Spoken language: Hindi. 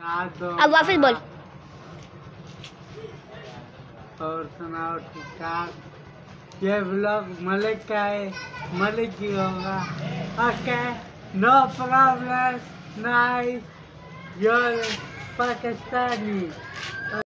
अब वापस बोल। और सुनाओ ठीक ठाक। ये ब्लॉग मलिक का है, मलिक की होगा। Okay, no problem, nice, your Pakistani.